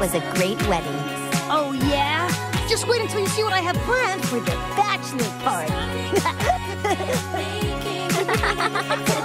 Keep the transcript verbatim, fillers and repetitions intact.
was a great wedding. Oh, yeah? Just wait until you see what I have planned for the bachelor party.